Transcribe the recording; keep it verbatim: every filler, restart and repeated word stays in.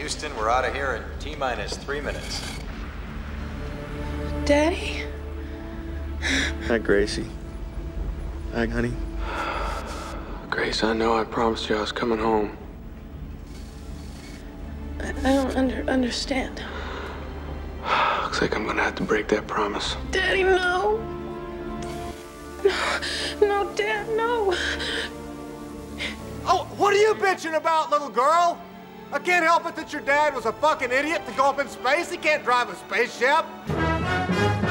Houston, we're out of here in T-minus three minutes. Daddy? Hi, Gracie. Hi, honey. Grace, I know I promised you I was coming home. I, I don't under, understand. Looks like I'm gonna have to break that promise. Daddy, no. No, no, Dad, no. Oh, what are you bitching about, little girl? I can't help it that your dad was a fucking idiot to go up in space. He can't drive a spaceship.